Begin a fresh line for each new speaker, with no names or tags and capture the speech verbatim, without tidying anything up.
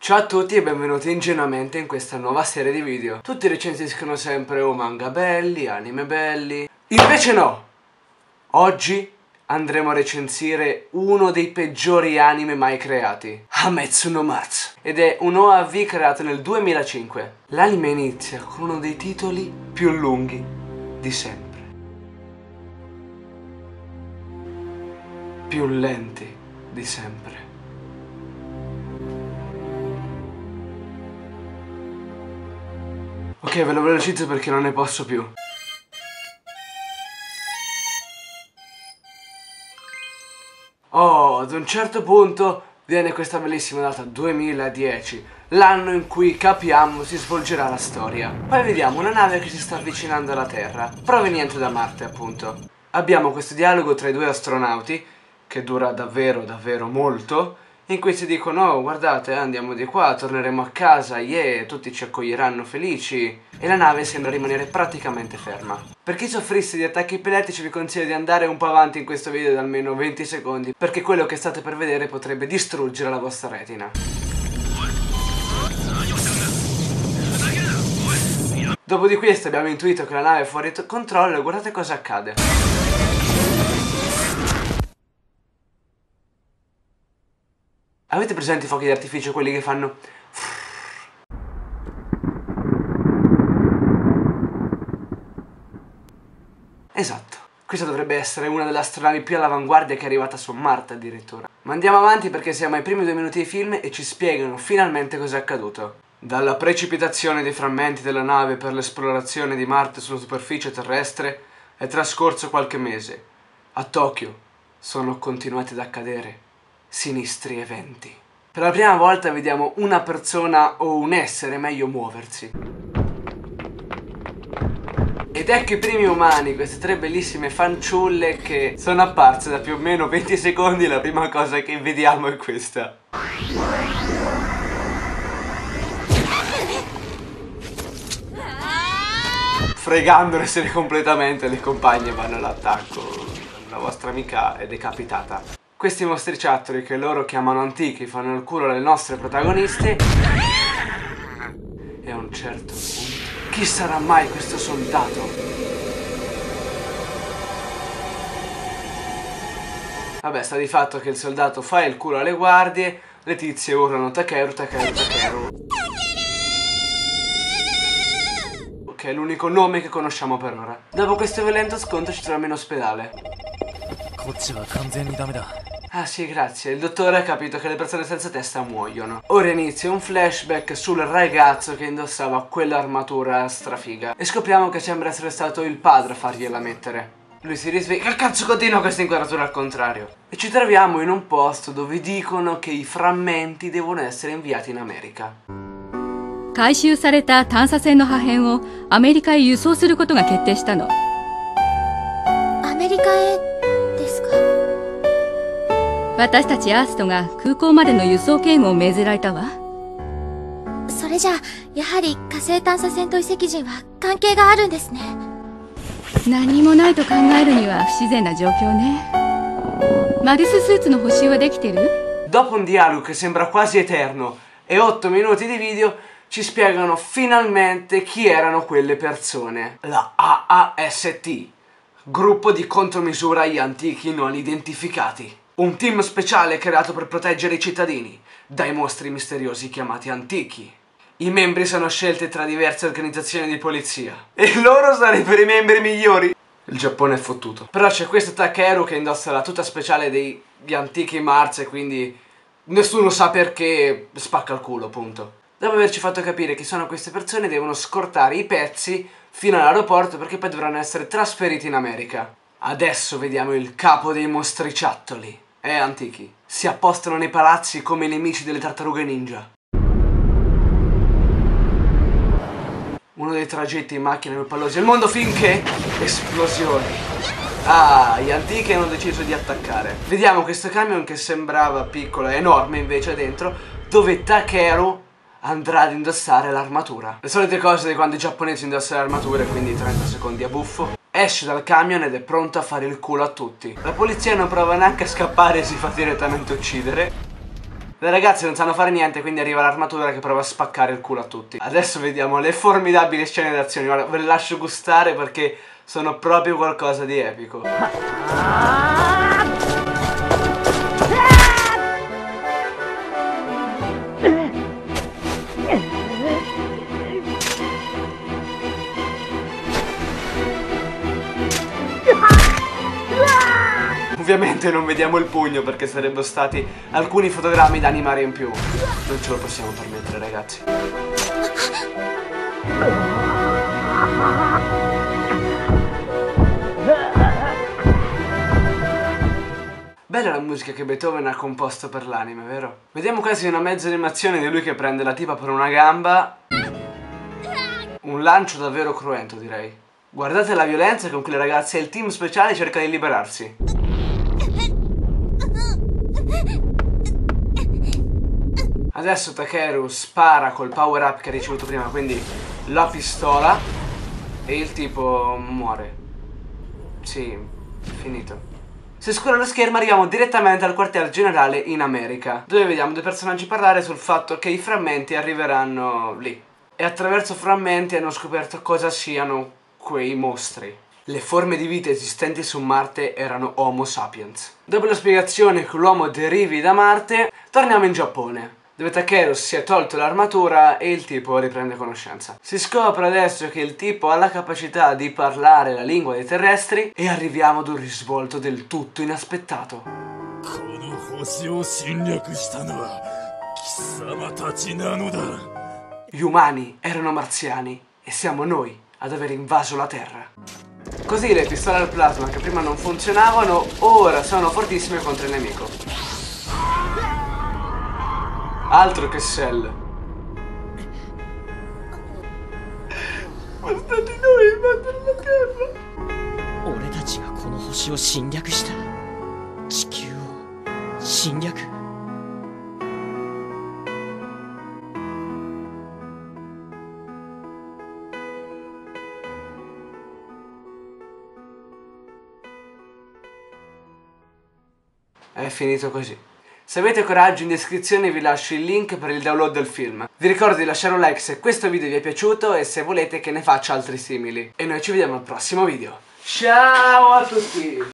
Ciao a tutti e benvenuti ingenuamente in questa nuova serie di video. Tutti recensiscono sempre o manga belli, anime belli. Invece no! Oggi andremo a recensire uno dei peggiori anime mai creati, Hametsu no Matsu. Ed è un O A V creato nel duemilacinque. L'anime inizia con uno dei titoli più lunghi di sempre. Più lenti di sempre. Ok, ve lo velocizzo perché non ne posso più. Oh, ad un certo punto viene questa bellissima data, duemiladieci, l'anno in cui capiamo si svolgerà la storia. Poi vediamo una nave che si sta avvicinando alla Terra, proveniente da Marte appunto. Abbiamo questo dialogo tra i due astronauti, che dura davvero davvero molto, in cui si dicono: oh, guardate, andiamo di qua, torneremo a casa, yeah, tutti ci accoglieranno felici. E la nave sembra rimanere praticamente ferma. Per chi soffrisse di attacchi epilettici vi consiglio di andare un po' avanti in questo video di almeno venti secondi, perché quello che state per vedere potrebbe distruggere la vostra retina. Dopo di questo abbiamo intuito che la nave è fuori controllo e guardate cosa accade. Avete presente i fuochi d'artificio, quelli che fanno... Esatto, questa dovrebbe essere una delle astronavi più all'avanguardia che è arrivata su Marte addirittura. Ma andiamo avanti perché siamo ai primi due minuti di film e ci spiegano finalmente cosa è accaduto. Dalla precipitazione dei frammenti della nave per l'esplorazione di Marte sulla superficie terrestre è trascorso qualche mese. A Tokyo sono continuati ad accadere sinistri eventi. Per la prima volta vediamo una persona o un essere meglio muoversi. Ed ecco i primi umani, queste tre bellissime fanciulle che sono apparse da più o meno venti secondi. La prima cosa che vediamo è questa. Fregandosene completamente, le compagne vanno all'attacco. La vostra amica è decapitata. Questi mostriciattoli che loro chiamano antichi fanno il culo alle nostre protagoniste. E a un certo punto, chi sarà mai questo soldato? Vabbè, sta di fatto che il soldato fa il culo alle guardie. Le tizie urlano Takeru, Takeru, Takeru, che è l'unico nome che conosciamo per ora. Dopo questo violento scontro ci troviamo in ospedale. Ah sì, grazie, il dottore ha capito che le persone senza testa muoiono. Ora inizia un flashback sul ragazzo che indossava quell'armatura strafiga e scopriamo che sembra essere stato il padre a fargliela mettere. Lui si risveglia. Che cazzo continua questa inquadratura al contrario? E ci troviamo in un posto dove dicono che i frammenti devono essere inviati in America.
回収された探査船の破片をアメリカへ輸送することが決定したの。
アメリカへですか？
私たちアーストが空港までの輸送権を命ぜられたわ。
それじゃあやはり火星探査船と遺跡人は関係があるんですね。
何もないと考えるには不自然な状況ね。マルススーツの補修はできてる？
Dopo un dialogo che sembra quasi eterno e otto minuti di video, ci spiegano finalmente chi erano quelle persone. La A A S T, gruppo di contromisura agli antichi non identificati. Un team speciale creato per proteggere i cittadini dai mostri misteriosi chiamati antichi. I membri sono scelti tra diverse organizzazioni di polizia e loro sarebbero i membri migliori. Il Giappone è fottuto. Però c'è questo Takeru che indossa la tuta speciale degli antichi Mars e quindi nessuno sa perché, spacca il culo, punto. Dopo averci fatto capire chi sono queste persone, devono scortare i pezzi fino all'aeroporto perché poi dovranno essere trasferiti in America. Adesso vediamo il capo dei mostriciattoli. Eh, antichi. Si appostano nei palazzi come i nemici delle tartarughe ninja. Uno dei tragitti in macchina più pallosi del mondo finché... esplosioni. Ah, gli antichi hanno deciso di attaccare. Vediamo questo camion che sembrava piccolo e enorme invece dentro, dove Takeru andrà ad indossare l'armatura. Le solite cose di quando i giapponesi indossano le armature, quindi trenta secondi a buffo. Esce dal camion ed è pronto a fare il culo a tutti. La polizia non prova neanche a scappare e si fa direttamente uccidere. Le ragazze non sanno fare niente, quindi arriva l'armatura che prova a spaccare il culo a tutti. Adesso vediamo le formidabili scene d'azione. Ora ve le lascio gustare perché sono proprio qualcosa di epico. Ovviamente non vediamo il pugno perché sarebbero stati alcuni fotogrammi da animare in più. Non ce lo possiamo permettere, ragazzi. Bella la musica che Beethoven ha composto per l'anime, vero? Vediamo quasi una mezza animazione di lui che prende la tipa per una gamba. Un lancio davvero cruento, direi. Guardate la violenza con cui le ragazze e il team speciale cerca di liberarsi. Adesso Takeru spara col power up che ha ricevuto prima, quindi la pistola, e il tipo muore. Sì, finito. Se scrolla lo schermo arriviamo direttamente al quartier generale in America, dove vediamo due personaggi parlare sul fatto che i frammenti arriveranno lì. E attraverso frammenti hanno scoperto cosa siano quei mostri. Le forme di vita esistenti su Marte erano Homo sapiens. Dopo la spiegazione che l'uomo derivi da Marte, torniamo in Giappone, dove Takeru si è tolto l'armatura e il tipo riprende conoscenza. Si scopre adesso che il tipo ha la capacità di parlare la lingua dei terrestri e arriviamo ad un risvolto del tutto inaspettato. Gli umani erano marziani e siamo noi ad aver invaso la Terra. Così le pistole al plasma che prima non funzionavano ora sono fortissime contro il nemico. Altro che Cell. Bastate noi a invadere la Terra. È finito così. Se avete coraggio, in descrizione vi lascio il link per il download del film. Vi ricordo di lasciare un like se questo video vi è piaciuto e se volete che ne faccia altri simili. E noi ci vediamo al prossimo video. Ciao a tutti!